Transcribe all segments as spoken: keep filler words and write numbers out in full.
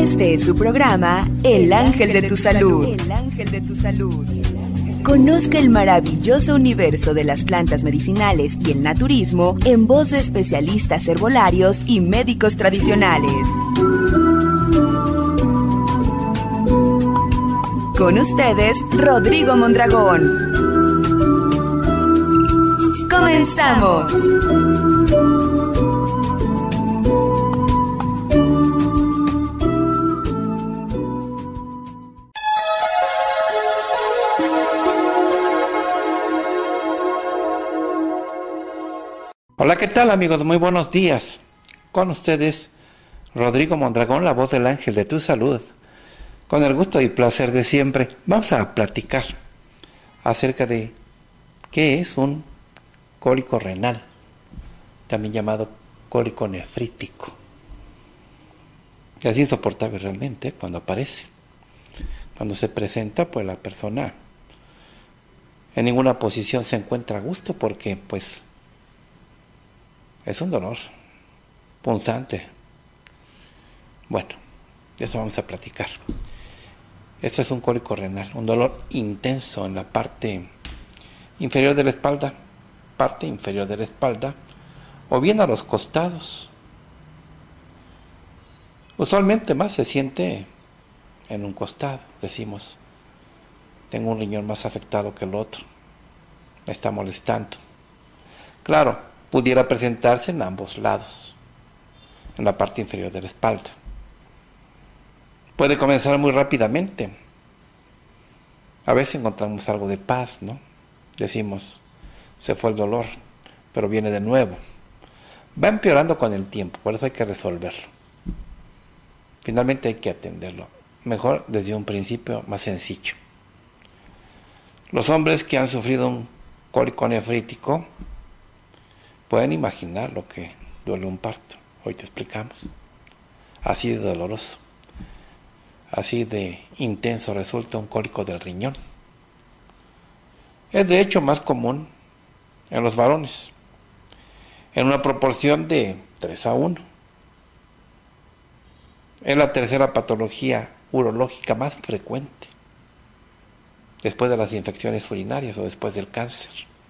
Este es su programa, El Ángel de tu Salud. El Ángel de tu Salud. Conozca el maravilloso universo de las plantas medicinales y el naturismo en voz de especialistas herbolarios y médicos tradicionales. Con ustedes, Rodrigo Mondragón. ¡Comenzamos! Hola, ¿qué tal, amigos? Muy buenos días. Con ustedes, Rodrigo Mondragón, la voz del Ángel de tu Salud. Con el gusto y placer de siempre, vamos a platicar acerca de qué es un cólico renal, también llamado cólico nefrítico. Que es insoportable realmente cuando aparece. Cuando se presenta, pues la persona en ninguna posición se encuentra a gusto porque, pues, es un dolor punzante. Bueno, de eso vamos a platicar. Esto es un cólico renal, un dolor intenso en la parte inferior de la espalda, parte inferior de la espalda, o bien a los costados. Usualmente más se siente en un costado. Decimos, tengo un riñón más afectado que el otro, me está molestando. Claro, pudiera presentarse en ambos lados, en la parte inferior de la espalda. Puede comenzar muy rápidamente. A veces encontramos algo de paz, ¿no? Decimos, se fue el dolor, pero viene de nuevo. Va empeorando con el tiempo, por eso hay que resolverlo. Finalmente hay que atenderlo, mejor desde un principio más sencillo. Los hombres que han sufrido un cólico nefrítico pueden imaginar lo que duele un parto. Hoy te explicamos. Así de doloroso, así de intenso resulta un cólico del riñón. Es de hecho más común en los varones, en una proporción de tres a uno. Es la tercera patología urológica más frecuente, después de las infecciones urinarias o después del cáncer.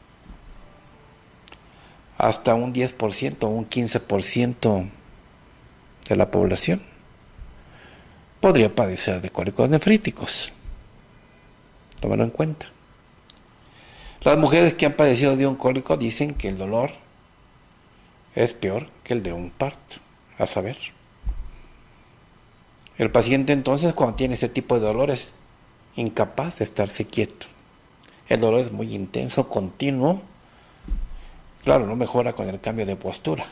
Hasta un diez por ciento o un quince por ciento de la población podría padecer de cólicos nefríticos. Tómalo en cuenta. Las mujeres que han padecido de un cólico dicen que el dolor es peor que el de un parto, a saber. El paciente entonces, cuando tiene ese tipo de dolor, es incapaz de estarse quieto. El dolor es muy intenso, continuo. Claro, no mejora con el cambio de postura.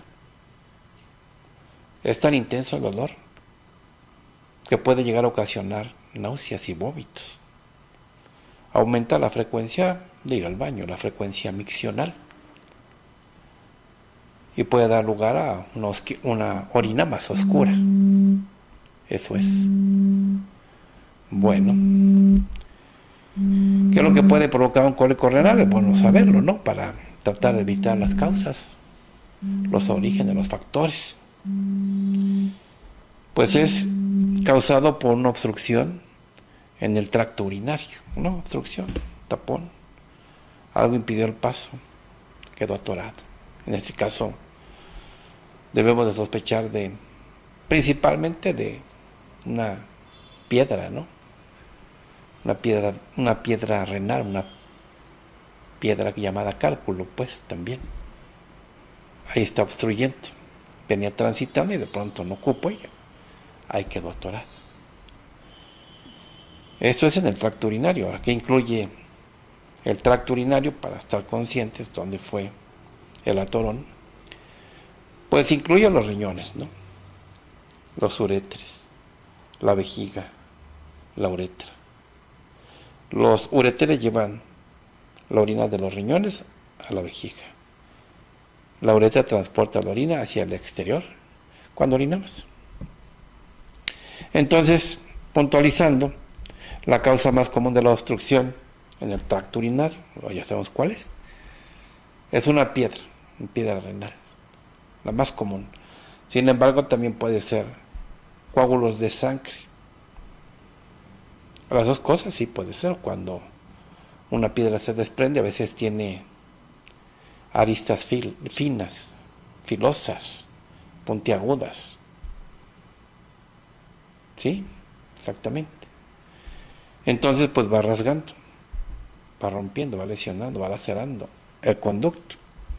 Es tan intenso el dolor que puede llegar a ocasionar náuseas y vómitos. Aumenta la frecuencia de ir al baño, la frecuencia miccional. Y puede dar lugar a una orina más oscura. Eso es. Bueno. ¿Qué es lo que puede provocar un cólico renal? Es bueno saberlo, ¿no? Para tratar de evitar las causas, los orígenes, los factores. Pues es causado por una obstrucción en el tracto urinario, ¿no? Obstrucción, tapón, algo impidió el paso, quedó atorado. En este caso debemos de sospechar de, principalmente de una piedra, ¿no? Una piedra, una piedra renal, una piedra llamada cálculo, pues también. Ahí está obstruyendo. Venía transitando y de pronto no cupo ella. Ahí quedó atorada. Esto es en el tracto urinario. Aquí incluye el tracto urinario para estar conscientes dónde fue el atorón. Pues incluye los riñones, ¿no? Los uréteres, la vejiga, la uretra. Los uréteres llevan la orina de los riñones a la vejiga. La uretra transporta la orina hacia el exterior cuando orinamos. Entonces, puntualizando, la causa más común de la obstrucción en el tracto urinario, ya sabemos cuál es, es una piedra, una piedra renal, la más común. Sin embargo, también puede ser coágulos de sangre. Las dos cosas sí puede ser. Cuando una piedra se desprende, a veces tiene aristas fil, finas, filosas, puntiagudas. ¿Sí? Exactamente. Entonces, pues va rasgando, va rompiendo, va lesionando, va lacerando el conducto.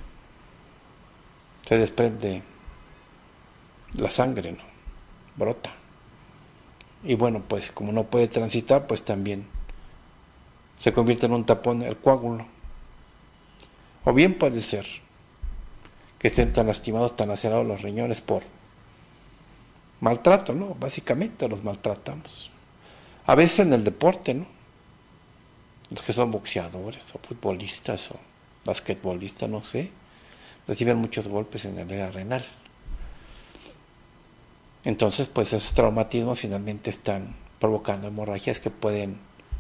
Se desprende la sangre, ¿no? Brota. Y bueno, pues como no puede transitar, pues también se convierte en un tapón el coágulo. O bien puede ser que estén tan lastimados, tan lacerados los riñones por maltrato, ¿no? Básicamente los maltratamos. A veces en el deporte, ¿no? Los que son boxeadores o futbolistas o basquetbolistas, no sé, reciben muchos golpes en el área renal. Entonces, pues esos traumatismos finalmente están provocando hemorragias que pueden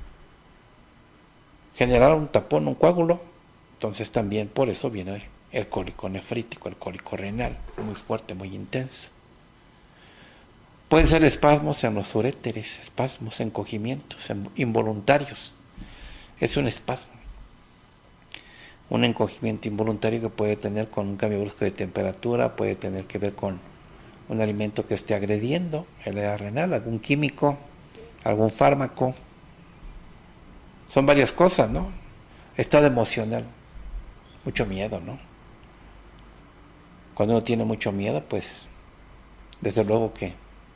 generar un tapón, un coágulo. Entonces también por eso viene el cólico nefrítico, el cólico renal, muy fuerte, muy intenso. Pueden ser espasmos en los uréteres, espasmos, encogimientos involuntarios. Es un espasmo. Un encogimiento involuntario que puede tener con un cambio brusco de temperatura, puede tener que ver con un alimento que esté agrediendo el área renal, algún químico, algún fármaco. Son varias cosas, ¿no? Estado emocional, mucho miedo, ¿no? Cuando uno tiene mucho miedo, pues, desde luego que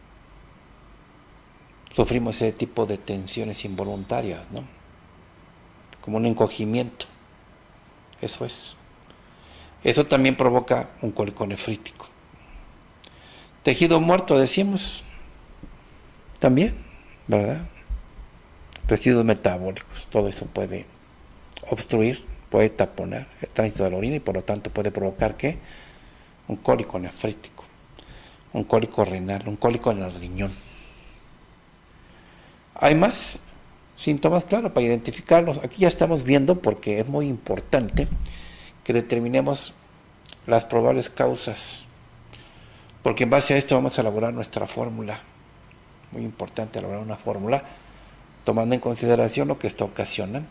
sufrimos ese tipo de tensiones involuntarias, ¿no? Como un encogimiento. Eso es. Eso también provoca un cólico nefrítico. Tejido muerto, decimos, también, ¿verdad? Residuos metabólicos, todo eso puede obstruir, puede taponar el tránsito de la orina y por lo tanto puede provocar, ¿qué? Un cólico nefrítico, un cólico renal, un cólico en el riñón. Hay más síntomas, claro, para identificarlos. Aquí ya estamos viendo, porque es muy importante que determinemos las probables causas, porque en base a esto vamos a elaborar nuestra fórmula. Muy importante elaborar una fórmula tomando en consideración lo que está ocasionando.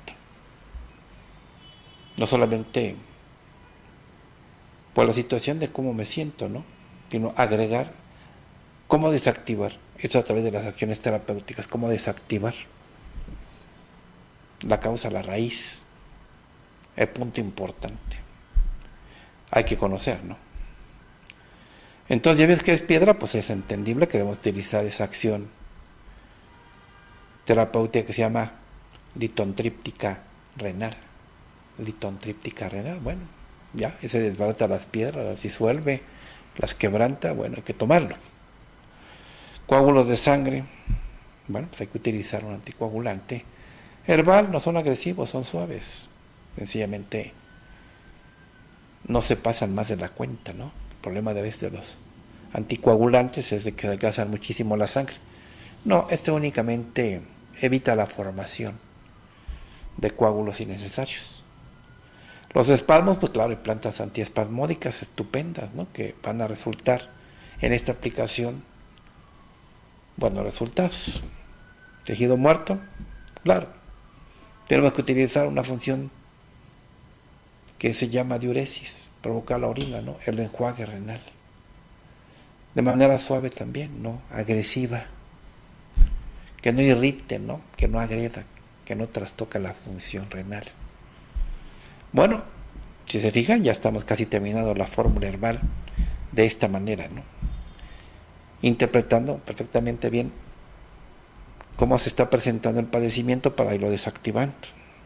No solamente por la situación de cómo me siento, ¿no? Sino agregar cómo desactivar. Eso a través de las acciones terapéuticas, cómo desactivar la causa, la raíz. El punto importante. Hay que conocer, ¿no? Entonces, ya ves que es piedra, pues es entendible que debemos utilizar esa acción terapéutica que se llama litontríptica renal. Litontríptica renal, bueno, ya, ese desbarata las piedras, las disuelve, las quebranta, bueno, hay que tomarlo. Coágulos de sangre, bueno, pues hay que utilizar un anticoagulante. Herbal, no son agresivos, son suaves. Sencillamente no se pasan más de la cuenta, ¿no? El problema de veces de los anticoagulantes es de que adelgazan muchísimo la sangre. No, este únicamente evita la formación de coágulos innecesarios. Los espasmos, pues claro, hay plantas antiespasmódicas estupendas, ¿no? Que van a resultar en esta aplicación buenos resultados. Tejido muerto, claro. Tenemos que utilizar una función que se llama diuresis, provocar la orina, ¿no? El enjuague renal. De manera suave también, no agresiva. Que no irrite, ¿no? Que no agreda, que no trastoca la función renal. Bueno, si se fijan, ya estamos casi terminando la fórmula herbal de esta manera, ¿no? Interpretando perfectamente bien cómo se está presentando el padecimiento para irlo desactivando.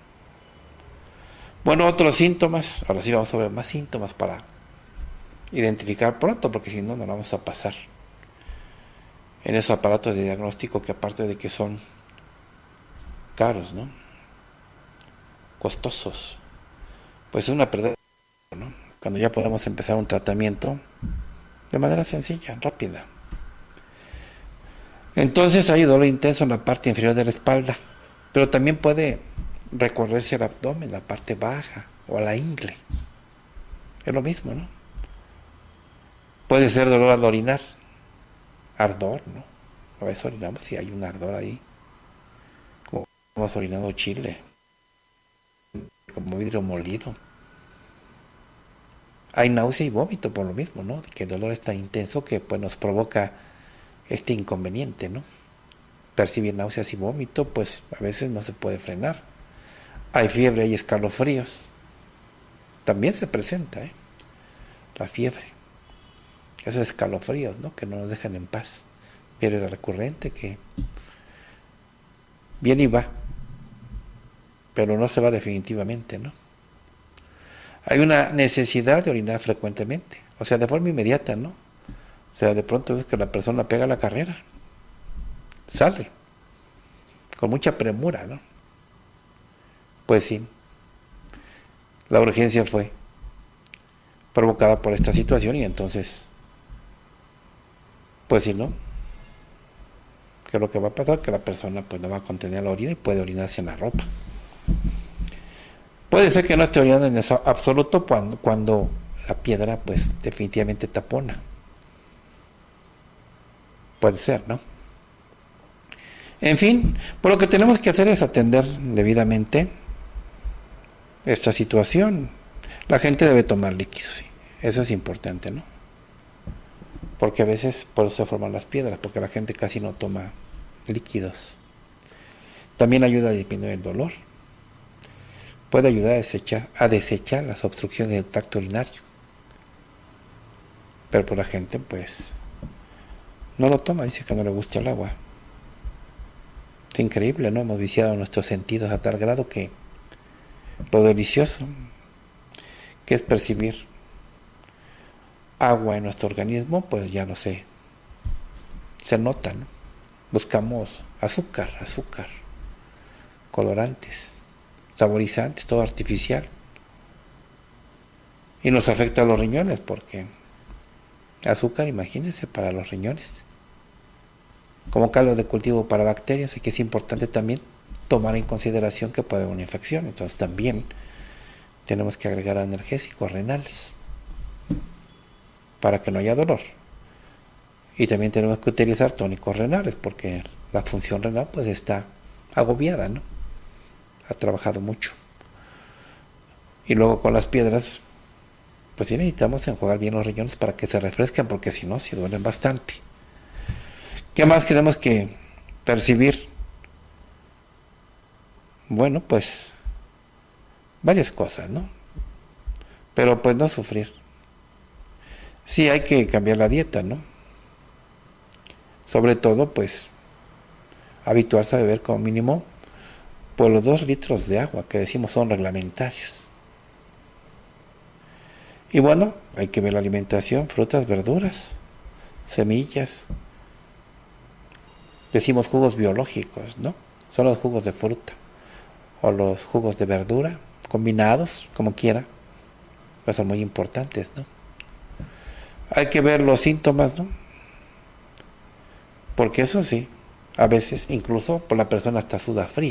Bueno, otros síntomas, ahora sí vamos a ver más síntomas para identificar pronto, porque si no, no vamos a pasar en esos aparatos de diagnóstico que aparte de que son caros, ¿no? Costosos, pues es una pérdida, ¿no? Cuando ya podemos empezar un tratamiento de manera sencilla, rápida. Entonces hay dolor intenso en la parte inferior de la espalda, pero también puede recorrerse al abdomen, la parte baja o a la ingle. Es lo mismo, ¿no? Puede ser dolor al orinar, ardor, ¿no? A veces orinamos y hay un ardor ahí, como hemos orinado chile, como vidrio molido. Hay náusea y vómito por lo mismo, ¿no? Que el dolor es tan intenso que pues nos provoca este inconveniente, ¿no? Percibir náuseas y vómito, pues a veces no se puede frenar. Hay fiebre y escalofríos. También se presenta, ¿eh? La fiebre. Esos escalofríos, ¿no? Que no nos dejan en paz. Fiebre recurrente que viene y va, pero no se va definitivamente, ¿no? Hay una necesidad de orinar frecuentemente, o sea, de forma inmediata, ¿no? O sea, de pronto ves que la persona pega la carrera, sale, con mucha premura, ¿no? Pues sí, la urgencia fue provocada por esta situación y entonces, pues sí, ¿no? ¿Qué es lo que va a pasar? Que la persona pues no va a contener la orina y puede orinarse en la ropa. Puede ser que no esté orinando en eso absoluto cuando, cuando la piedra pues definitivamente tapona. Puede ser, ¿no? En fin, por lo que tenemos que hacer es atender debidamente esta situación. La gente debe tomar líquidos, sí. Eso es importante, ¿no? Porque a veces por eso se forman las piedras, porque la gente casi no toma líquidos. También ayuda a disminuir el dolor. Puede ayudar a desechar, a desechar las obstrucciones del tracto urinario. Pero por la gente, pues, no lo toma, dice que no le gusta el agua. Es increíble, ¿no? Hemos viciado nuestros sentidos a tal grado que lo delicioso que es percibir agua en nuestro organismo, pues ya no sé, se nota, ¿no? Buscamos azúcar, azúcar, colorantes, saborizantes, todo artificial. Y nos afecta a los riñones porque azúcar, imagínense, para los riñones. Como caldo de cultivo para bacterias, y que es importante también tomar en consideración que puede haber una infección. Entonces también tenemos que agregar analgésicos renales para que no haya dolor. Y también tenemos que utilizar tónicos renales porque la función renal pues está agobiada, ¿no? Ha trabajado mucho. Y luego con las piedras, pues sí necesitamos enjuagar bien los riñones para que se refresquen, porque si no, sí duelen bastante. ¿Qué más tenemos que percibir? Bueno, pues varias cosas, ¿no? Pero pues no sufrir. Sí hay que cambiar la dieta, ¿no? Sobre todo, pues, habituarse a beber como mínimo por los dos litros de agua que decimos son reglamentarios. Y bueno, hay que ver la alimentación, frutas, verduras, semillas. Decimos jugos biológicos, ¿no? Son los jugos de fruta o los jugos de verdura, combinados, como quiera, pues son muy importantes, ¿no? Hay que ver los síntomas, ¿no? Porque eso sí, a veces incluso por la persona hasta suda frío.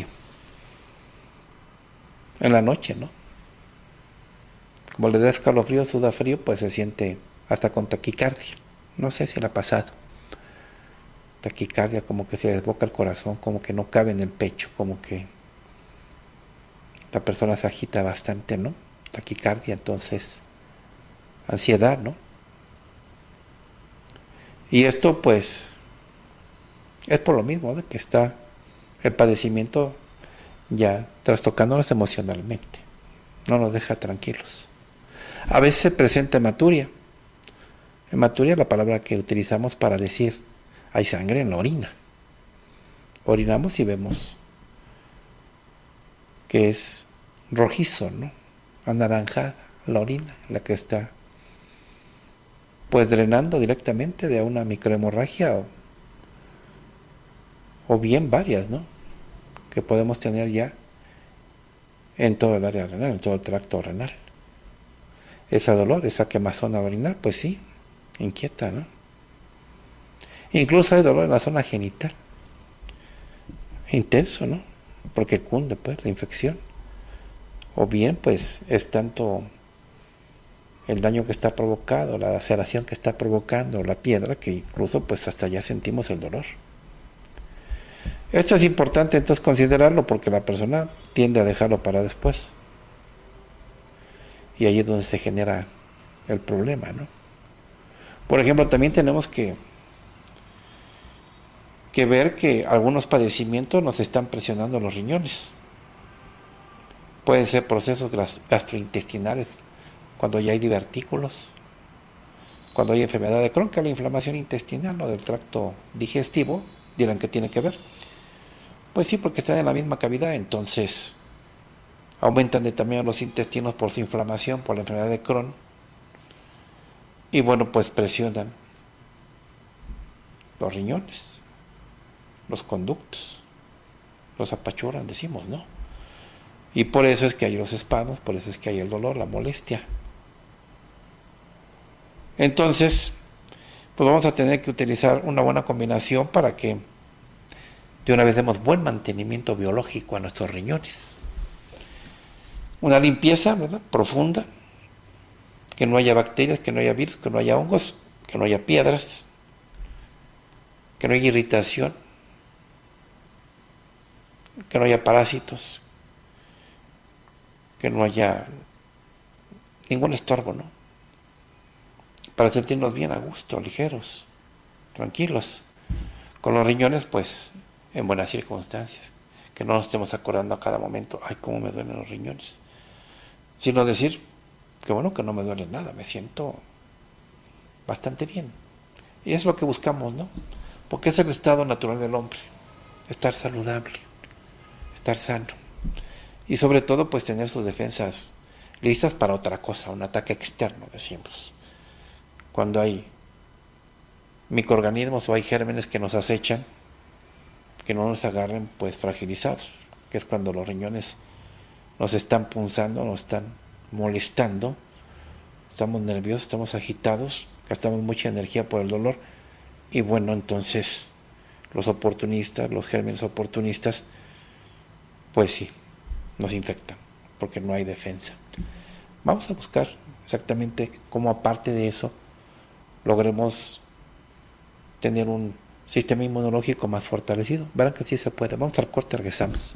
En la noche, ¿no? Como le da escalofrío, suda frío, pues se siente hasta con taquicardia. No sé si le ha pasado. Taquicardia, como que se desboca el corazón, como que no cabe en el pecho, como que la persona se agita bastante, ¿no? Taquicardia, entonces, ansiedad, ¿no? Y esto, pues, es por lo mismo, de que está el padecimiento ya trastocándonos emocionalmente. No nos deja tranquilos. A veces se presenta hematuria. Hematuria es la palabra que utilizamos para decir hay sangre en la orina. Orinamos y vemos que es rojizo, ¿no? Anaranjada la orina, la que está pues drenando directamente de una microhemorragia o, o bien varias, ¿no? Que podemos tener ya en todo el área renal, en todo el tracto renal. Ese dolor, esa quemazón al orinar, pues sí, inquieta, ¿no? Incluso hay dolor en la zona genital. Intenso, ¿no? Porque cunde, pues, la infección. O bien, pues, es tanto el daño que está provocado, la laceración que está provocando la piedra, que incluso, pues, hasta ya sentimos el dolor. Esto es importante entonces considerarlo porque la persona tiende a dejarlo para después. Y ahí es donde se genera el problema, ¿no? Por ejemplo, también tenemos que, que ver que algunos padecimientos nos están presionando los riñones. Pueden ser procesos gastrointestinales, cuando ya hay divertículos, cuando hay enfermedad de Crohn, que es la inflamación intestinal, ¿no?, del tracto digestivo. Dirán que tiene que ver. Pues sí, porque están en la misma cavidad, entonces aumentan de tamaño los intestinos por su inflamación, por la enfermedad de Crohn, y bueno, pues presionan los riñones, los conductos, los apachuran, decimos, ¿no? Y por eso es que hay los espasmos, por eso es que hay el dolor, la molestia. Entonces, pues vamos a tener que utilizar una buena combinación para que de una vez demos buen mantenimiento biológico a nuestros riñones. Una limpieza, ¿verdad?, profunda, que no haya bacterias, que no haya virus, que no haya hongos, que no haya piedras, que no haya irritación, que no haya parásitos, que no haya ningún estorbo, ¿no? Para sentirnos bien a gusto, ligeros, tranquilos, con los riñones pues en buenas circunstancias, que no nos estemos acordando a cada momento, ay, cómo me duelen los riñones, sino decir, que bueno, que no me duele nada, me siento bastante bien. Y es lo que buscamos, ¿no? Porque es el estado natural del hombre, estar saludable, estar sano. Y sobre todo, pues tener sus defensas listas para otra cosa, un ataque externo, decimos. Cuando hay microorganismos o hay gérmenes que nos acechan, que no nos agarren pues fragilizados, que es cuando los riñones nos están punzando, nos están molestando, estamos nerviosos, estamos agitados, gastamos mucha energía por el dolor, y bueno, entonces los oportunistas, los gérmenes oportunistas, pues sí, nos infectan, porque no hay defensa. Vamos a buscar exactamente cómo, aparte de eso, logremos tener un sistema inmunológico más fortalecido. Verán que sí se puede. Vamos al corte, regresamos.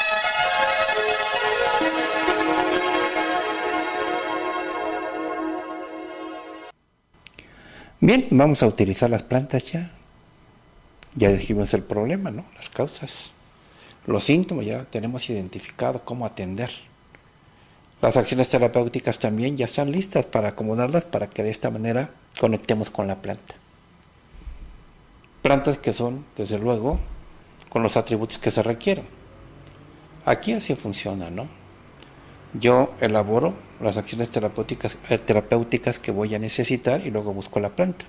Bien, vamos a utilizar las plantas ya. Ya describimos el problema, ¿no? Las causas. Los síntomas ya tenemos identificado cómo atender. Las acciones terapéuticas también ya están listas para acomodarlas para que de esta manera conectemos con la planta. Plantas que son, desde luego, con los atributos que se requieren. Aquí así funciona, ¿no? Yo elaboro las acciones terapéuticas, eh, terapéuticas que voy a necesitar y luego busco la planta.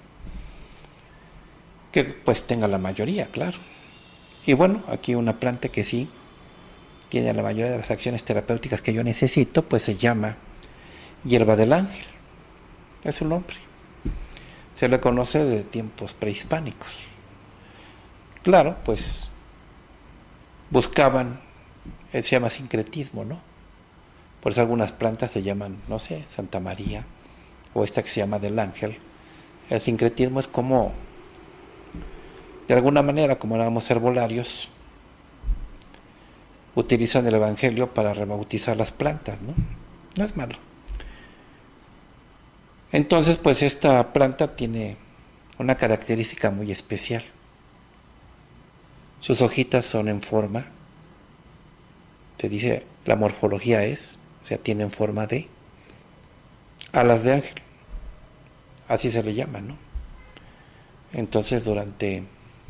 Que pues tenga la mayoría, claro. Y bueno, aquí una planta que sí tiene la mayoría de las acciones terapéuticas que yo necesito, pues se llama hierba del ángel. Es su nombre. Se le conoce de tiempos prehispánicos. Claro, pues buscaban, se llama sincretismo, ¿no? Por eso algunas plantas se llaman, no sé, Santa María, o esta que se llama del ángel. El sincretismo es como, de alguna manera, como éramos herbolarios, utilizan el evangelio para rebautizar las plantas, ¿no? No es malo. Entonces, pues esta planta tiene una característica muy especial. Sus hojitas son en forma, se dice, la morfología es, o sea, tienen forma de alas de ángel. Así se le llama, ¿no? Entonces, durante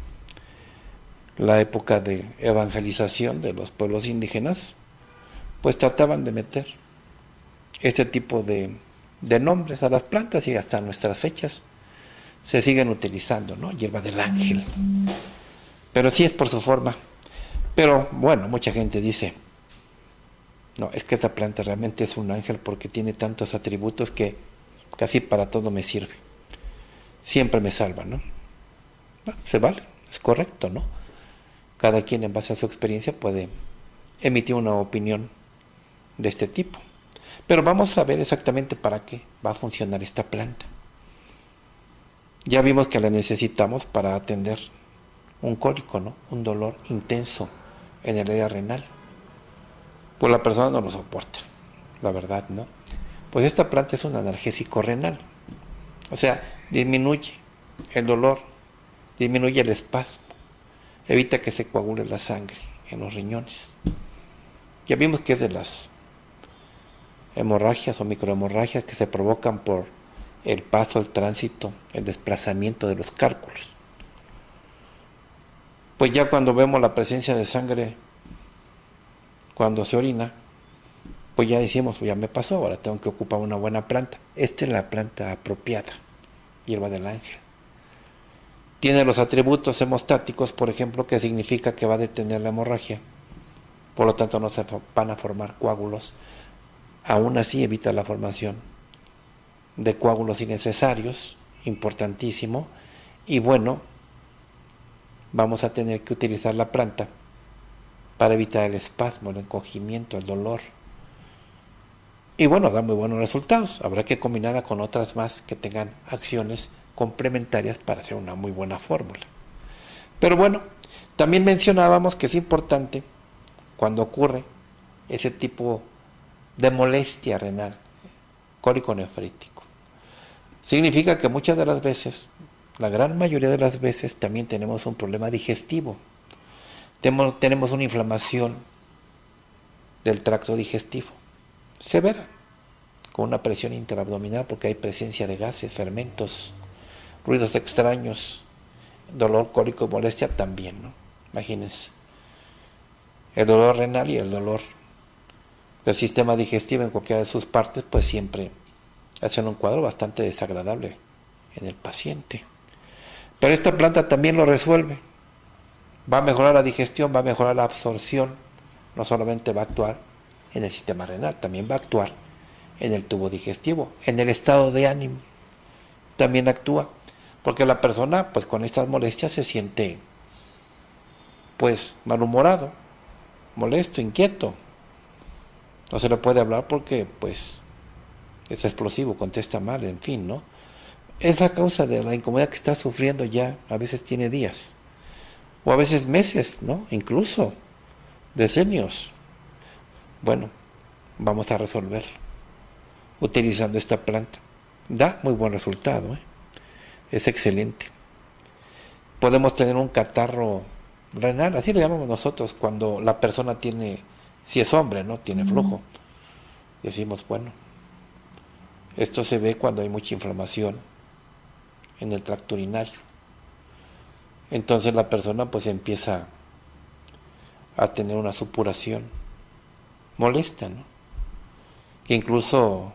la época de evangelización de los pueblos indígenas, pues trataban de meter este tipo de, de nombres a las plantas, y hasta nuestras fechas se siguen utilizando, ¿no? Hierba del ángel. Pero sí es por su forma. Pero bueno, mucha gente dice, no, es que esta planta realmente es un ángel porque tiene tantos atributos que casi para todo me sirve. Siempre me salva, ¿no? Bueno, se vale, es correcto, ¿no? Cada quien en base a su experiencia puede emitir una opinión de este tipo. Pero vamos a ver exactamente para qué va a funcionar esta planta. Ya vimos que la necesitamos para atender un cólico, ¿no? Un dolor intenso en el área renal. Pues la persona no lo soporta, la verdad, ¿no? Pues esta planta es un analgésico renal. O sea, disminuye el dolor, disminuye el espasmo, evita que se coagule la sangre en los riñones. Ya vimos que es de las hemorragias o microhemorragias que se provocan por el paso, el tránsito, el desplazamiento de los cálculos. Pues ya cuando vemos la presencia de sangre, cuando se orina, pues ya decimos, pues ya me pasó, ahora tengo que ocupar una buena planta. Esta es la planta apropiada, hierba del ángel. Tiene los atributos hemostáticos, por ejemplo, que significa que va a detener la hemorragia, por lo tanto no se van a formar coágulos. Aún así evita la formación de coágulos innecesarios, importantísimo, y bueno, vamos a tener que utilizar la planta para evitar el espasmo, el encogimiento, el dolor. Y bueno, da muy buenos resultados. Habrá que combinarla con otras más que tengan acciones complementarias para hacer una muy buena fórmula. Pero bueno, también mencionábamos que es importante cuando ocurre ese tipo de molestia renal, cólico nefrítico. Significa que muchas de las veces, la gran mayoría de las veces, también tenemos un problema digestivo. Tenemos, tenemos una inflamación del tracto digestivo severa, con una presión interabdominal porque hay presencia de gases, fermentos, ruidos extraños, dolor cólico y molestia también, ¿no? Imagínense. El dolor renal y el dolor del sistema digestivo en cualquiera de sus partes, pues siempre hacen un cuadro bastante desagradable en el paciente. Pero esta planta también lo resuelve. Va a mejorar la digestión, va a mejorar la absorción. No solamente va a actuar en el sistema renal, también va a actuar en el tubo digestivo, en el estado de ánimo. También actúa, porque la persona, pues con estas molestias se siente, pues, malhumorado, molesto, inquieto. No se le puede hablar porque, pues, es explosivo, contesta mal, en fin, ¿no? Es a causa de la incomodidad que está sufriendo ya, a veces tiene días, o a veces meses, ¿no? Incluso decenios. Bueno, vamos a resolver utilizando esta planta. Da muy buen resultado, ¿eh? Es excelente. Podemos tener un catarro renal, así lo llamamos nosotros, cuando la persona tiene, si es hombre, ¿no? Tiene flujo. Decimos, bueno, esto se ve cuando hay mucha inflamación en el tracto urinario. Entonces la persona pues empieza a tener una supuración molesta, ¿no? Que incluso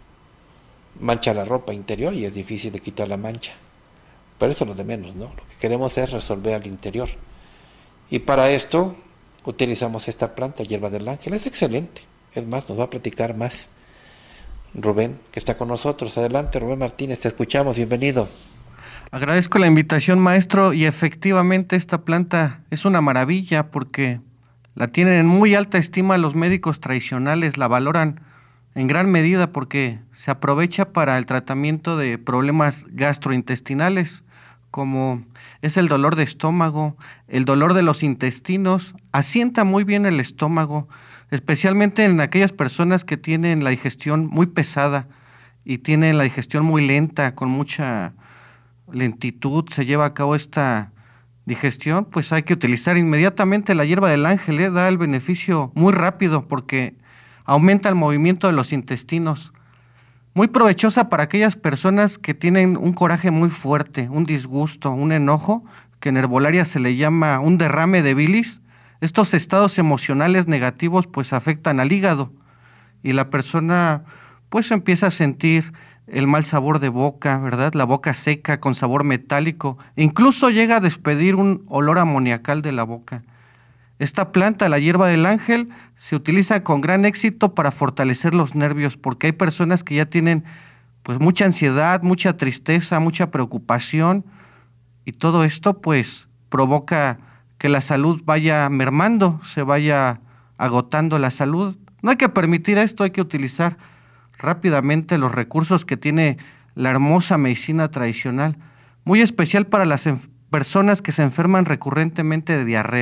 mancha la ropa interior y es difícil de quitar la mancha. Pero eso es lo de menos, ¿no? Lo que queremos es resolver al interior. Y para esto utilizamos esta planta, hierba del ángel. Es excelente. Es más, nos va a platicar más Rubén, que está con nosotros. Adelante, Rubén Martínez, te escuchamos. Bienvenido. Agradezco la invitación, maestro, y efectivamente esta planta es una maravilla porque la tienen en muy alta estima los médicos tradicionales, la valoran en gran medida porque se aprovecha para el tratamiento de problemas gastrointestinales, como es el dolor de estómago, el dolor de los intestinos, asienta muy bien el estómago, especialmente en aquellas personas que tienen la digestión muy pesada y tienen la digestión muy lenta, con mucha lentitud se lleva a cabo esta digestión, pues hay que utilizar inmediatamente la hierba del ángel, ¿eh? Da el beneficio muy rápido porque aumenta el movimiento de los intestinos. Muy provechosa para aquellas personas que tienen un coraje muy fuerte, un disgusto, un enojo, que en herbolaria se le llama un derrame de bilis. Estos estados emocionales negativos pues afectan al hígado y la persona pues empieza a sentir el mal sabor de boca, ¿verdad? La boca seca con sabor metálico, incluso llega a despedir un olor amoniacal de la boca. Esta planta, la hierba del ángel, se utiliza con gran éxito para fortalecer los nervios, porque hay personas que ya tienen pues mucha ansiedad, mucha tristeza, mucha preocupación, y todo esto pues provoca que la salud vaya mermando, se vaya agotando la salud. No hay que permitir esto, hay que utilizar rápidamente los recursos que tiene la hermosa medicina tradicional, muy especial para las personas que se enferman recurrentemente de diarrea.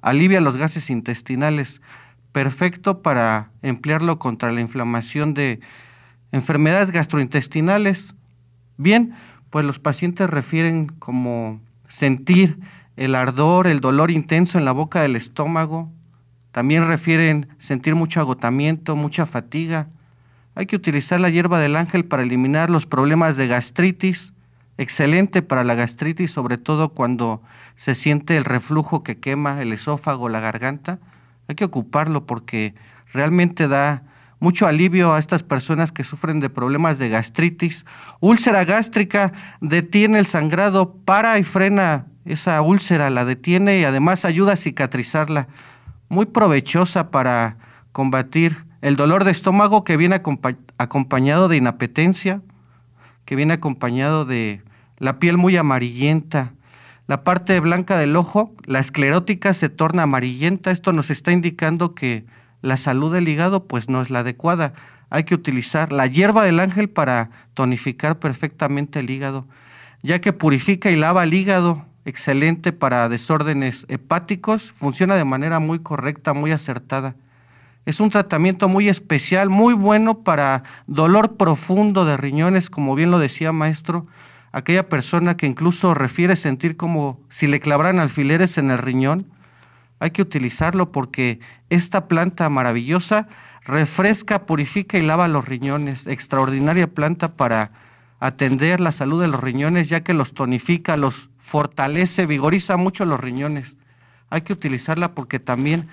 alivia los gases intestinales, perfecto para emplearlo contra la inflamación de enfermedades gastrointestinales. Bien, pues los pacientes refieren como sentir el ardor, el dolor intenso en la boca del estómago. También refieren sentir mucho agotamiento, mucha fatiga. Hay que utilizar la hierba del ángel para eliminar los problemas de gastritis. Excelente para la gastritis, sobre todo cuando se siente el reflujo que quema el esófago, la garganta. Hay que ocuparlo porque realmente da mucho alivio a estas personas que sufren de problemas de gastritis. Úlcera gástrica, detiene el sangrado, para y frena esa úlcera, la detiene y además ayuda a cicatrizarla. Muy provechosa para combatir el dolor de estómago que viene acompa- acompañado de inapetencia, que viene acompañado de la piel muy amarillenta. La parte blanca del ojo, la esclerótica, se torna amarillenta. Esto nos está indicando que la salud del hígado pues no es la adecuada. Hay que utilizar la hierba del ángel para tonificar perfectamente el hígado, ya que purifica y lava el hígado. Excelente para desórdenes hepáticos, funciona de manera muy correcta, muy acertada. Es un tratamiento muy especial, muy bueno para dolor profundo de riñones, como bien lo decía maestro, aquella persona que incluso refiere sentir como si le clavaran alfileres en el riñón. Hay que utilizarlo porque esta planta maravillosa refresca, purifica y lava los riñones. Extraordinaria planta para atender la salud de los riñones, ya que los tonifica, los fortalece, vigoriza mucho los riñones. Hay que utilizarla porque también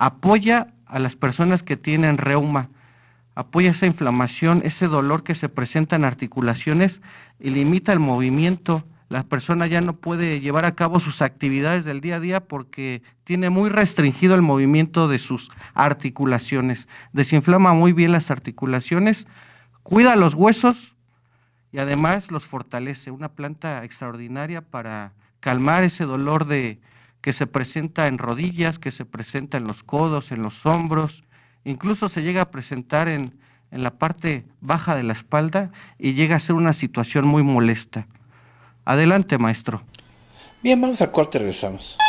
apoya a las personas que tienen reuma, apoya esa inflamación, ese dolor que se presenta en articulaciones y limita el movimiento. La persona ya no puede llevar a cabo sus actividades del día a día porque tiene muy restringido el movimiento de sus articulaciones. Desinflama muy bien las articulaciones, cuida los huesos y además los fortalece. Una planta extraordinaria para calmar ese dolor de que se presenta en rodillas, que se presenta en los codos, en los hombros, incluso se llega a presentar en, en la parte baja de la espalda y llega a ser una situación muy molesta. Adelante, maestro. Bien, vamos a corte y regresamos.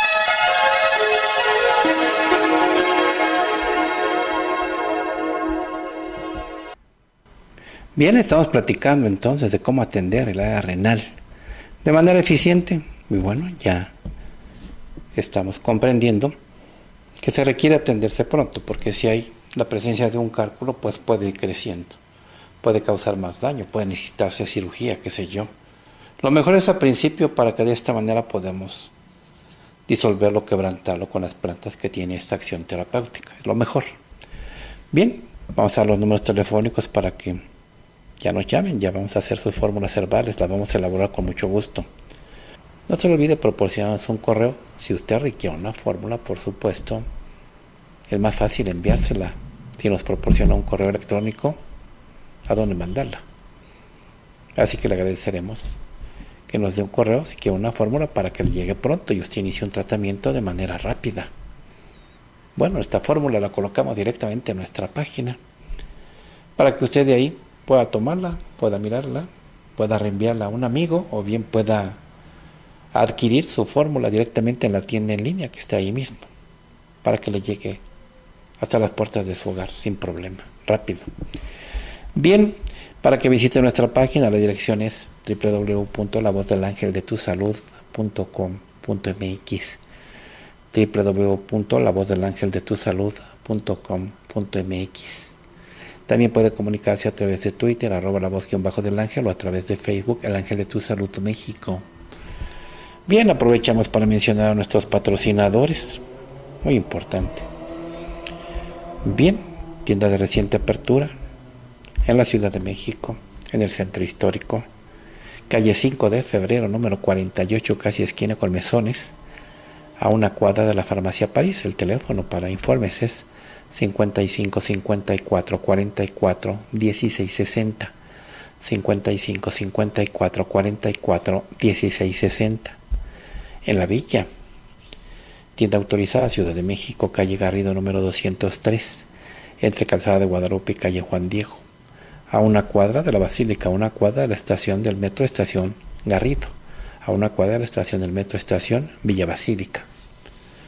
Bien, estamos platicando entonces de cómo atender el área renal de manera eficiente. Y bueno, ya estamos comprendiendo que se requiere atenderse pronto, porque si hay la presencia de un cálculo, pues puede ir creciendo, puede causar más daño, puede necesitarse cirugía, qué sé yo. Lo mejor es al principio para que de esta manera podamos disolverlo, quebrantarlo con las plantas que tiene esta acción terapéutica. Es lo mejor. Bien, vamos a dar los números telefónicos para que ya nos llamen, ya vamos a hacer sus fórmulas herbales, las vamos a elaborar con mucho gusto. No se le olvide proporcionarnos un correo. Si usted requiere una fórmula, por supuesto, es más fácil enviársela si nos proporciona un correo electrónico a dónde mandarla. Así que le agradeceremos que nos dé un correo si quiere una fórmula para que le llegue pronto y usted inicie un tratamiento de manera rápida. Bueno, esta fórmula la colocamos directamente en nuestra página para que usted de ahí pueda tomarla, pueda mirarla, pueda reenviarla a un amigo o bien pueda adquirir su fórmula directamente en la tienda en línea que está ahí mismo para que le llegue hasta las puertas de su hogar sin problema, rápido. Bien, para que visite nuestra página, la dirección es doble u doble u doble u punto la voz del ángel de tu salud punto com punto m x, doble u doble u doble u punto la voz del ángel de tu salud punto com punto m x. También puede comunicarse a través de Twitter, arroba la voz guión bajo del ángel, o a través de Facebook, el Ángel de tu Salud México. Bien, aprovechamos para mencionar a nuestros patrocinadores, muy importante. Bien, tienda de reciente apertura en la Ciudad de México, en el Centro Histórico, calle cinco de febrero, número cuarenta y ocho, casi esquina con Mesones, a una cuadra de la Farmacia París. El teléfono para informes es cincuenta y cinco, cincuenta y cuatro, cuarenta y cuatro, dieciséis sesenta, cincuenta y cinco, cincuenta y cuatro, cuarenta y cuatro, dieciséis sesenta. En la Villa, tienda autorizada, Ciudad de México, calle Garrido número doscientos tres, entre Calzada de Guadalupe y calle Juan Diego, a una cuadra de la Basílica, a una cuadra de la estación del Metro Estación Garrido, a una cuadra de la estación del Metro Estación Villa Basílica.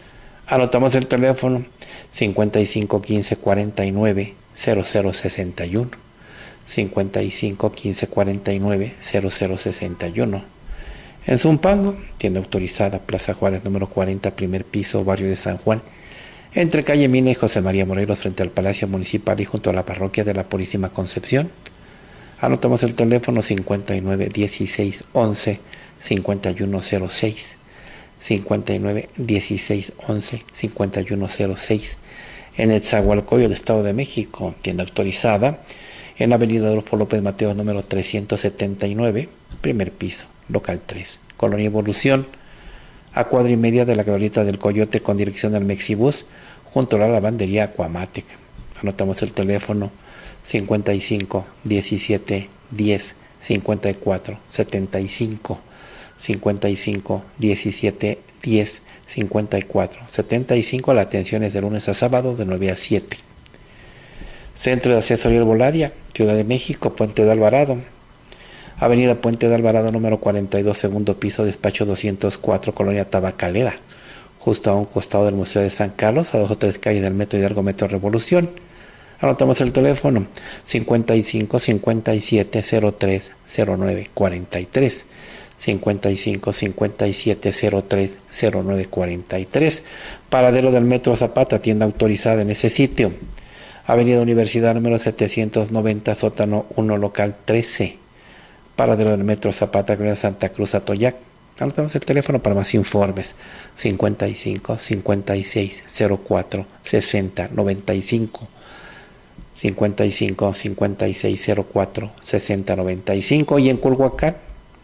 Anotamos el teléfono cincuenta y cinco quince cuarenta y nueve cero cero sesenta y uno. cincuenta y cinco quince cuarenta y nueve cero cero sesenta y uno. En Zumpango, tienda autorizada, Plaza Juárez número cuarenta, primer piso, barrio de San Juan, entre calle Mina y José María Morelos, frente al Palacio Municipal y junto a la parroquia de la Purísima Concepción. Anotamos el teléfono cincuenta y nueve dieciséis once cincuenta y uno cero seis. cincuenta y nueve dieciséis once cincuenta y uno cero seis. En Etzahualcoyo, del Estado de México, tienda autorizada, en la avenida Adolfo López Mateos número trescientos setenta y nueve, primer piso, local tres, Colonia Evolución, a cuadra y media de la glorieta del Coyote con dirección al Mexibus, junto a la lavandería Aquamatec. Anotamos el teléfono cincuenta y cinco diecisiete diez cincuenta y cuatro setenta y cinco. cincuenta y cinco diecisiete diez cincuenta y cuatro setenta y cinco. La atención es de lunes a sábado de nueve a siete. Centro de Asesoría Herbolaria, Ciudad de México, Puente de Alvarado, Avenida Puente de Alvarado número cuarenta y dos, segundo piso, despacho doscientos cuatro, Colonia Tabacalera, justo a un costado del Museo de San Carlos, a dos o tres calles del Metro Hidalgo Metro Revolución. Anotamos el teléfono cincuenta y cinco cincuenta y siete cero tres cero nueve cuarenta y tres. cincuenta y cinco cincuenta y siete cero tres cero nueve cuarenta y tres. Paradero del Metro Zapata, tienda autorizada en ese sitio. Avenida Universidad número setecientos noventa, sótano uno, local trece. Paradero del Metro Zapata, Colonia Santa Cruz, Atoyac. Anotamos el teléfono para más informes cincuenta y cinco cincuenta y seis cero cuatro sesenta noventa y cinco. cincuenta y cinco cincuenta y seis cero cuatro sesenta noventa y cinco. Y en Culhuacán,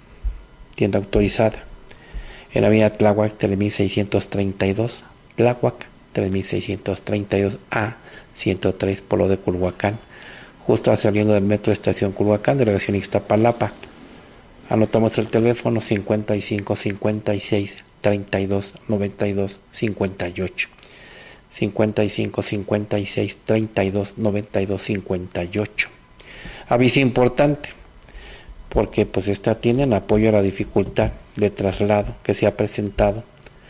tienda autorizada en Avenida Tláhuac tres mil seiscientos treinta y dos, Tláhuac tres mil seiscientos treinta y dos A, ciento tres, Polo de Culhuacán, justo saliendo del Metro Estación Culhuacán, delegación Ixtapalapa. Anotamos el teléfono cincuenta y cinco cincuenta y seis treinta y dos noventa y dos cincuenta y ocho. cincuenta y cinco cincuenta y seis treinta y dos noventa y dos cincuenta y ocho. Aviso importante, porque pues esta tiene en apoyo a la dificultad de traslado que se ha presentado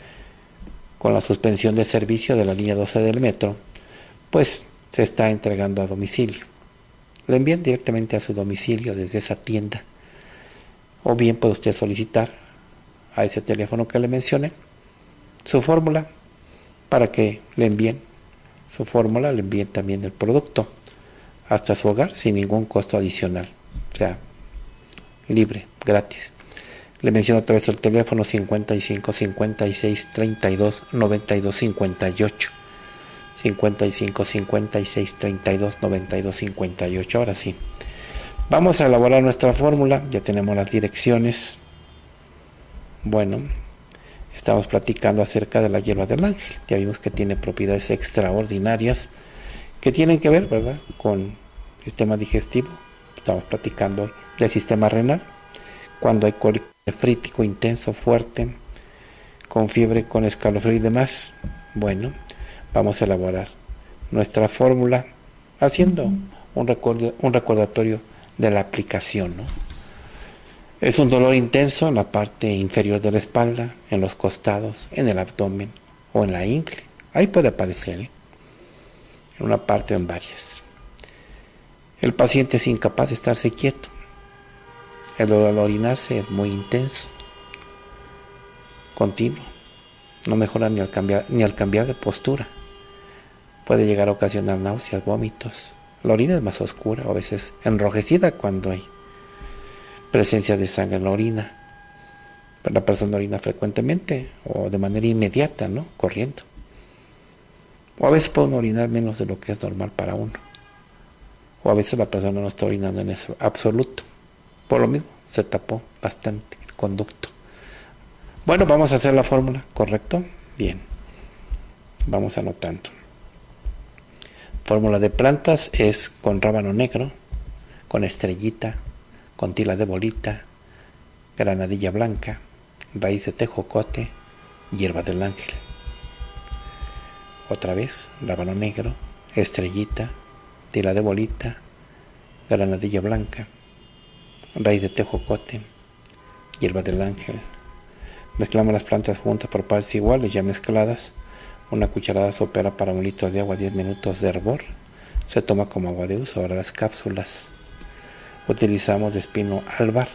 con la suspensión de servicio de la línea doce del metro, pues se está entregando a domicilio. Le envían directamente a su domicilio desde esa tienda, o bien puede usted solicitar a ese teléfono que le mencioné su fórmula para que le envíen su fórmula, le envíen también el producto hasta su hogar sin ningún costo adicional, o sea, libre, gratis. Le menciono otra vez el teléfono cincuenta y cinco cincuenta y seis treinta y dos noventa y dos cincuenta y ocho. cincuenta y cinco cincuenta y seis treinta y dos noventa y dos cincuenta y ocho. Ahora sí, vamos a elaborar nuestra fórmula. Ya tenemos las direcciones. Bueno, estamos platicando acerca de la hierba del ángel. Ya vimos que tiene propiedades extraordinarias que tienen que ver, ¿verdad?, con el sistema digestivo. Estamos platicando hoy del sistema renal. Cuando hay cólico nefrítico intenso, fuerte, con fiebre, con escalofrío y demás, bueno, vamos a elaborar nuestra fórmula haciendo un, recuerdo, un recordatorio de la aplicación, ¿no? Es un dolor intenso en la parte inferior de la espalda, en los costados, en el abdomen o en la ingle. Ahí puede aparecer, ¿eh?, en una parte o en varias. El paciente es incapaz de estarse quieto. El dolor al orinarse es muy intenso, continuo. No mejora ni al cambiar, ni al cambiar de postura. Puede llegar a ocasionar náuseas, vómitos. La orina es más oscura o a veces enrojecida cuando hay presencia de sangre en la orina. Pero la persona orina frecuentemente o de manera inmediata, ¿no?, corriendo. O a veces puede orinar menos de lo que es normal para uno. O a veces la persona no está orinando en eso absoluto. Por lo mismo, se tapó bastante el conducto. Bueno, vamos a hacer la fórmula, ¿correcto? Bien. Vamos anotando. Fórmula de plantas es con rábano negro, con estrellita, con tila de bolita, granadilla blanca, raíz de tejocote, hierba del ángel. Otra vez, rábano negro, estrellita, tila de bolita, granadilla blanca, raíz de tejocote, hierba del ángel. Mezclamos las plantas juntas por partes iguales, ya mezcladas. Una cucharada sopera para un litro de agua, diez minutos de hervor. Se toma como agua de uso. Ahora las cápsulas. Utilizamos de espino albar,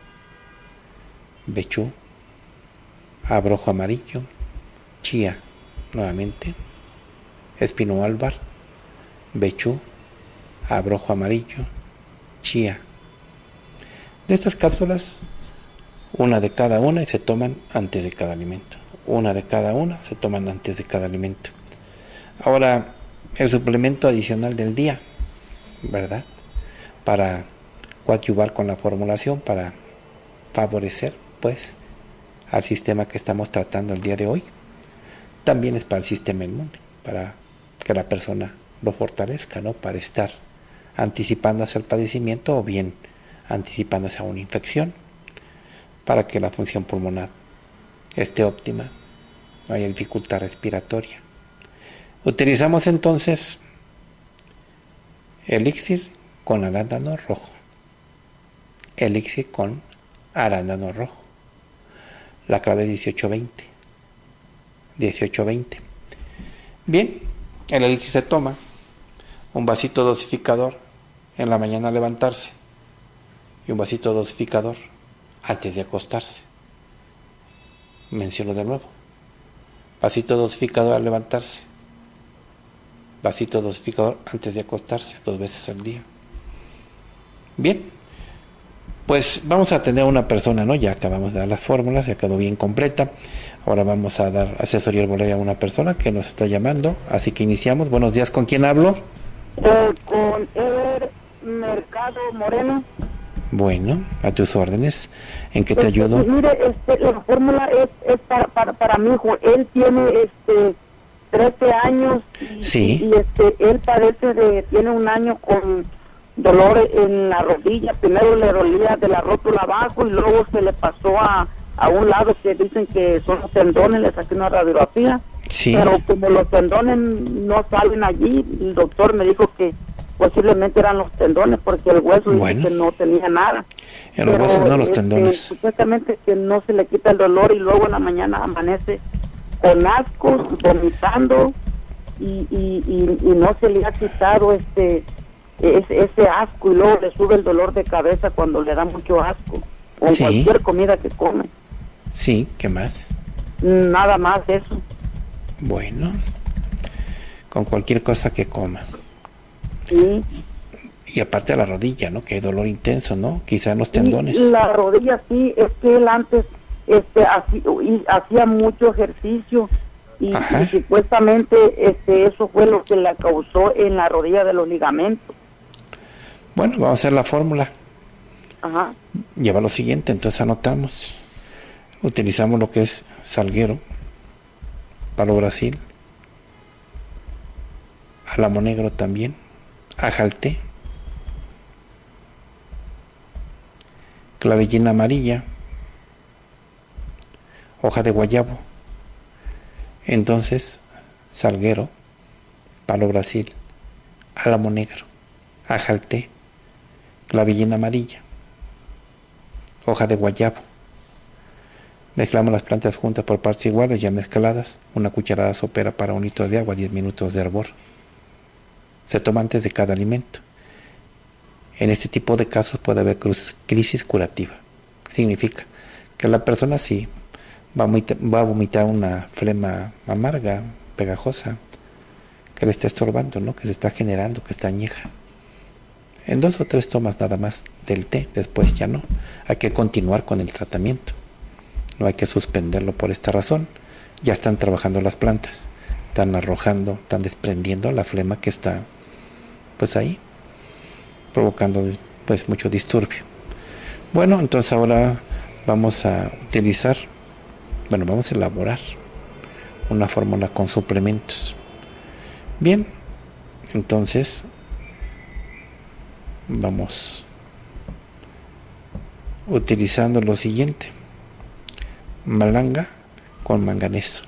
bechú, abrojo amarillo, chía, nuevamente, espino albar, bechú, abrojo amarillo, chía. De estas cápsulas, una de cada una y se toman antes de cada alimento. Una de cada una se toman antes de cada alimento. Ahora, el suplemento adicional del día, ¿verdad? Para coadyuvar con la formulación, para favorecer, pues, al sistema que estamos tratando el día de hoy. También es para el sistema inmune, para que la persona lo fortalezca, ¿no? Para estar anticipándose al padecimiento o bien anticipándose a una infección, para que la función pulmonar esté óptima, no haya dificultad respiratoria. Utilizamos entonces elixir con arándano rojo. Elixir con arándano rojo. La clave dieciocho veinte. dieciocho veinte. Bien, el elixir se toma un vasito dosificador en la mañana al levantarse y un vasito dosificador antes de acostarse. Menciono de nuevo. Vasito dosificador al levantarse. Vasito dosificador antes de acostarse, dos veces al día. Bien, pues vamos a tener una persona, ¿no? Ya acabamos de dar las fórmulas, ya quedó bien completa. Ahora vamos a dar asesoría herbolaria a una persona que nos está llamando. Así que iniciamos. Buenos días, ¿con quién hablo? Eh, con Eder Mercado Moreno. Bueno, a tus órdenes. ¿En qué te este, ayudo? Mire, este, la fórmula es, es para, para, para mi hijo. Él tiene este trece años y, Sí. y este él padece de, tiene un año con dolor en la rodilla. Primero le dolía de la rótula abajo y luego se le pasó a, a un lado que dicen que son los tendones. Le saqué una radiografía. Sí. Pero como los tendones no salen allí, el doctor me dijo que posiblemente eran los tendones porque el hueso Bueno. dice que no tenía nada. En los Pero, huesos, no los este, tendones. Supuestamente que no se le quita el dolor y luego en la mañana amanece con ascos, vomitando y, y, y, y no se le ha quitado este ese, ese asco y luego le sube el dolor de cabeza cuando le da mucho asco con Sí. cualquier comida que come. Sí, ¿qué más? Nada más eso. Bueno, con cualquier cosa que coma. Sí. Y aparte a la rodilla, ¿no? Que hay dolor intenso, ¿no? Quizá en los Sí, tendones. la rodilla sí, es que él antes este, hacía, y hacía mucho ejercicio y, y supuestamente este, eso fue lo que le causó en la rodilla de los ligamentos. Bueno, vamos a hacer la fórmula. Ajá. Lleva lo siguiente, entonces anotamos. Utilizamos lo que es salguero, palo Brasil, álamo negro también, ajalté, clavellina amarilla, hoja de guayabo. Entonces, salguero, palo Brasil, álamo negro, ajalté, clavellina amarilla, hoja de guayabo. Mezclamos las plantas juntas por partes iguales, ya mezcladas. Una cucharada sopera para un litro de agua, diez minutos de hervor. Se toma antes de cada alimento. En este tipo de casos puede haber crisis curativa. Significa que la persona sí va a vomitar, va a vomitar una flema amarga, pegajosa, que le está estorbando, ¿no? Que se está generando, que está añeja. En dos o tres tomas nada más del té, después ya no. Hay que continuar con el tratamiento. No hay que suspenderlo por esta razón. Ya están trabajando las plantas. Están arrojando, están desprendiendo la flema que está pues ahí, provocando pues mucho disturbio. Bueno, entonces ahora vamos a utilizar, bueno, vamos a elaborar una fórmula con suplementos. Bien, entonces vamos utilizando lo siguiente: malanga con manganeso,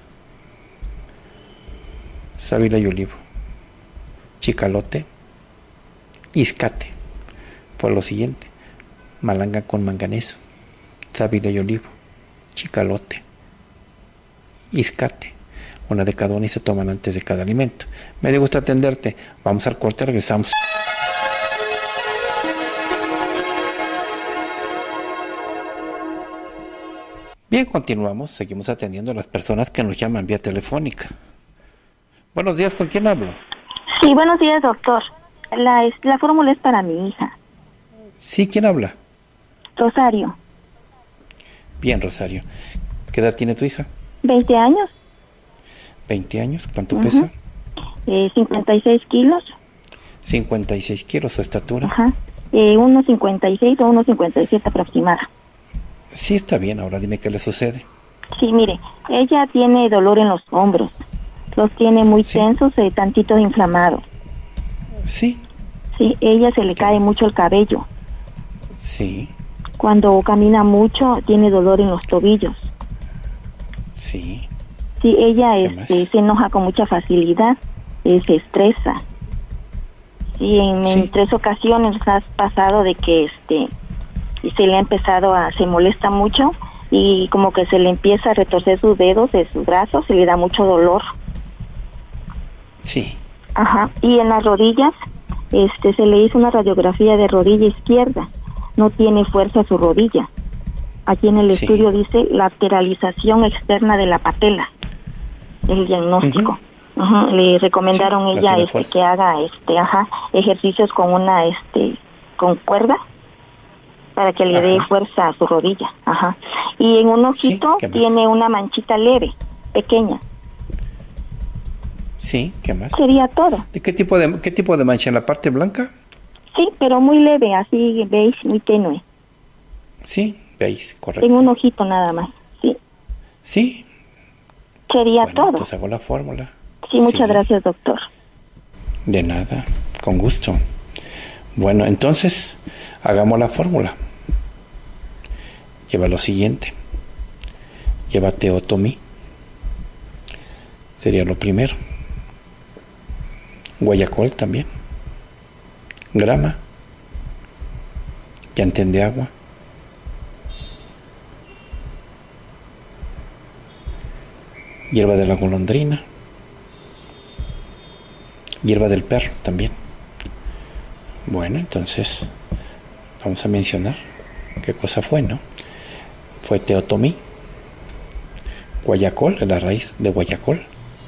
sábila y olivo, chicalote, iscate. Fue lo siguiente: malanga con manganeso, sábila y olivo, chicalote, iscate. una de cada una y se toman antes de cada alimento. Me dio gusto atenderte. Vamos al corte, regresamos. Bien, continuamos, seguimos atendiendo a las personas que nos llaman vía telefónica. Buenos días, ¿con quién hablo? Sí, buenos días, doctor. La, es- la fórmula es para mi hija, Sí, ¿quién habla? Rosario, Bien, Rosario. ¿Qué edad tiene tu hija? veinte años, ¿veinte años? ¿Cuánto Ujú. pesa? eh, cincuenta y seis kilos, cincuenta y seis kilos, su estatura. ajá, eh, uno cincuenta y seis o uno cincuenta y siete aproximada. Sí, está bien, ahora dime qué le sucede. Sí, mire, ella tiene dolor en los hombros, los tiene muy Sí. tensos, eh, tantitos inflamados. Sí, Sí, ella se le ¿Qué cae más? mucho el cabello. sí, Cuando camina mucho, tiene dolor en los tobillos. sí. Sí, ella ¿Qué este, más? se enoja con mucha facilidad, eh, se estresa. Sí, en, en Sí. tres ocasiones ha pasado de que este y se le ha empezado a, se molesta mucho y como que se le empieza a retorcer sus dedos de sus brazos, se le da mucho dolor. Sí, Ajá, y en las rodillas, este, se le hizo una radiografía de rodilla izquierda, no tiene fuerza su rodilla. Aquí en el Sí. estudio dice lateralización externa de la patela, el diagnóstico. Ajá, le recomendaron Sí, no ella tiene este, fuerza. que haga este, ajá, ejercicios con una, este, con cuerda para que le dé Ajá. fuerza a su rodilla. Ajá. Y en un Sí, ojito ¿qué más? tiene una manchita leve, pequeña. sí, ¿qué más? Sería todo. ¿De qué tipo de qué tipo de mancha? ¿En la parte blanca? Sí, pero muy leve, así veis, muy tenue. Sí, veis, En correcto. un ojito nada más. Sí, Sí, sería bueno, todo. entonces hago la fórmula. Sí, muchas Sí. gracias, doctor. De nada, con gusto. Bueno, entonces, hagamos la fórmula. Lleva lo siguiente. Lleva teotomí. Sería lo primero. Guayacol también. Grama. Llantén de agua. Hierba de la golondrina. Hierba del perro también. Bueno, entonces vamos a mencionar qué cosa fue, ¿no? Fue teotomí, guayacol, la raíz de guayacol,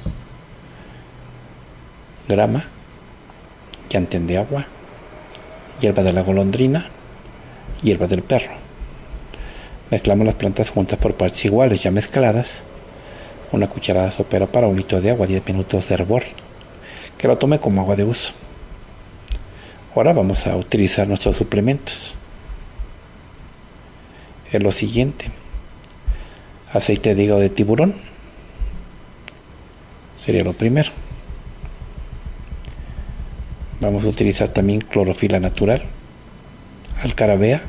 grama, llantén de agua, hierba de la golondrina, hierba del perro. Mezclamos las plantas juntas por partes iguales, ya mezcladas. Una cucharada sopera para un litro de agua, diez minutos de hervor. Que lo tome como agua de uso. Ahora vamos a utilizar nuestros suplementos. Es lo siguiente: aceite de hígado de tiburón, sería lo primero. Vamos a utilizar también clorofila natural, alcarabea,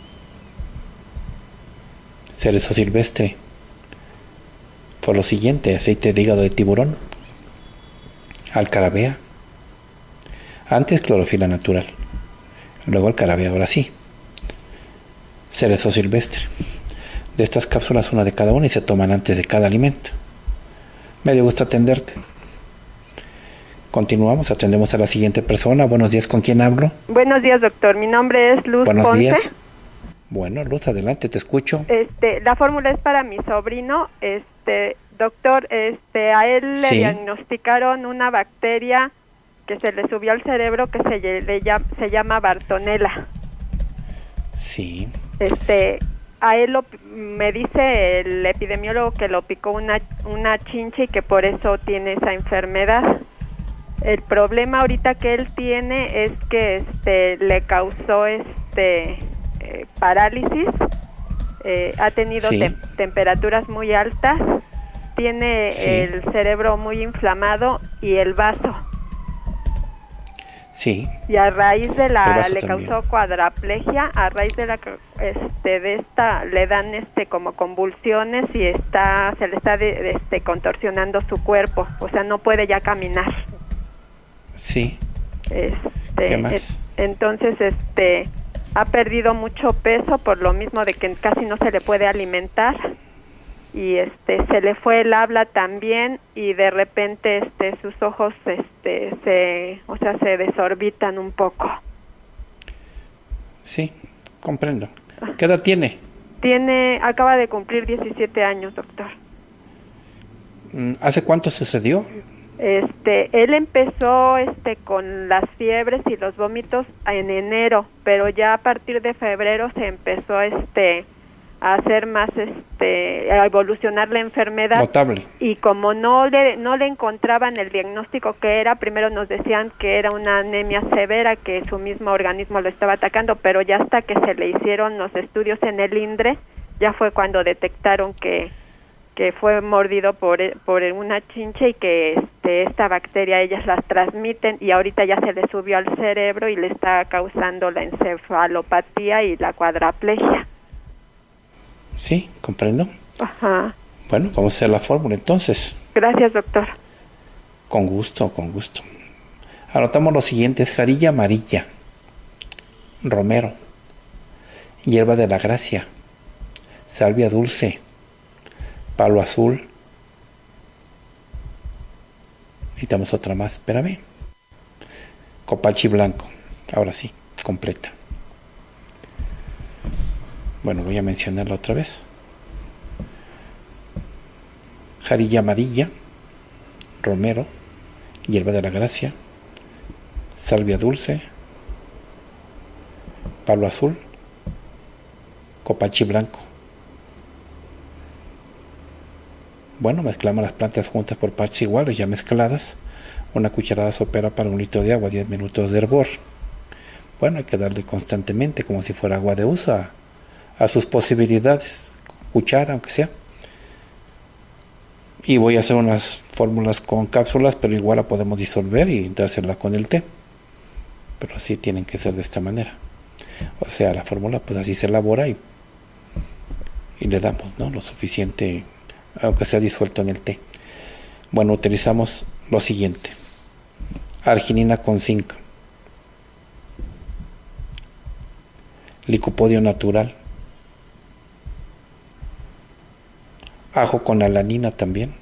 cerezo silvestre. Por lo siguiente: aceite de hígado de tiburón, alcarabea, antes clorofila natural, luego alcarabea, ahora sí, cerezo silvestre. De estas cápsulas, una de cada una, y se toman antes de cada alimento. Me dio gusto atenderte. Continuamos, atendemos a la siguiente persona. Buenos días, ¿con quién hablo? Buenos días, doctor. Mi nombre es Luz Buenos Ponce. días. Bueno, Luz, adelante, te escucho. Este, la fórmula es para mi sobrino. Este, doctor, este, a él le Sí. diagnosticaron una bacteria que se le subió al cerebro que se lle- le llam- se llama Bartonella. Sí, Este, a él lo, me dice el epidemiólogo que lo picó una una chinche y que por eso tiene esa enfermedad. El problema ahorita que él tiene es que este le causó este eh, parálisis, eh, ha tenido Sí. tem- temperaturas muy altas, tiene Sí. el cerebro muy inflamado y el vaso. sí, Y a raíz de El la vaso le también. causó cuadraplegia, a raíz de la ca- este de esta le dan este como convulsiones y está se le está de- de- este contorsionando su cuerpo, o sea, no puede ya caminar. sí. Este, ¿Qué más? en- entonces este ha perdido mucho peso por lo mismo de que casi no se le puede alimentar. y este se le fue el habla también y de repente este sus ojos este se, o sea, se desorbitan un poco. Sí, comprendo. ¿Qué edad tiene? Tiene, acaba de cumplir diecisiete años, doctor. ¿Hace cuánto sucedió? Este, él empezó este con las fiebres y los vómitos en enero, pero ya a partir de febrero se empezó este a hacer más este a evolucionar la enfermedad. Notable. Y como no le no le encontraban el diagnóstico que era, primero nos decían que era una anemia severa, que su mismo organismo lo estaba atacando, pero ya hasta que se le hicieron los estudios en el INDRE, ya fue cuando detectaron que que fue mordido por por una chinche y que este esta bacteria ellas las transmiten y ahorita ya se le subió al cerebro y le está causando la encefalopatía y la cuadraplegia. Sí, comprendo. Ajá. Bueno, vamos a hacer la fórmula entonces. Gracias, doctor. Con gusto, con gusto. Anotamos los siguientes: jarilla amarilla, romero, hierba de la gracia, salvia dulce, palo azul. Necesitamos otra más, espérame. Copachi blanco, ahora sí, completa. Bueno, voy a mencionarla otra vez. Jarilla amarilla, romero, hierba de la gracia, salvia dulce, palo azul, copachi blanco. Bueno, mezclamos las plantas juntas por partes iguales, ya mezcladas. Una cucharada sopera para un litro de agua, diez minutos de hervor. Bueno, hay que darle constantemente como si fuera agua de uso a, a sus posibilidades, cuchara aunque sea. Y voy a hacer unas fórmulas con cápsulas, pero igual la podemos disolver y dársela con el té. Pero sí tienen que ser de esta manera. O sea, la fórmula pues así se elabora y, y le damos, ¿no?, lo suficiente, aunque sea disuelto en el té. Bueno, utilizamos lo siguiente: arginina con zinc, licopodio natural, ajo con alanina también,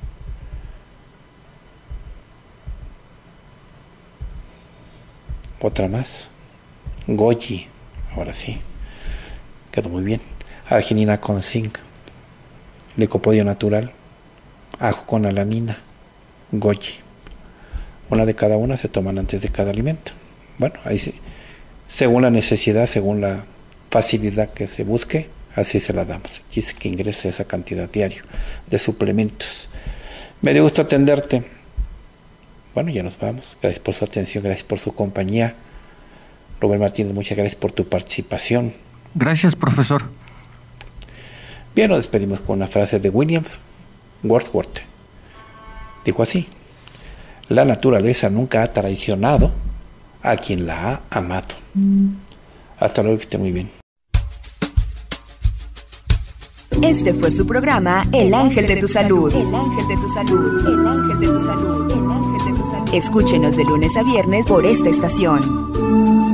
otra más, goji, ahora sí, quedó muy bien, arginina con zinc, licopodio natural, ajo con alanina, goji. Una de cada una se toman antes de cada alimento. Bueno, ahí sí, según la necesidad, según la facilidad que se busque, así se la damos. Quise que ingrese esa cantidad diaria de suplementos. Me dio gusto atenderte. Bueno, ya nos vamos. Gracias por su atención, gracias por su compañía. Rubén Martínez, muchas gracias por tu participación. Gracias, profesor. Bien, nos despedimos con una frase de Williams Wordsworth. Dijo así: la naturaleza nunca ha traicionado a quien la ha amado. Hasta luego, que esté muy bien. Este fue su programa El Ángel de tu Salud. El Ángel de tu Salud. El Ángel de tu Salud. El Ángel de tu Salud. Escúchenos de lunes a viernes por esta estación.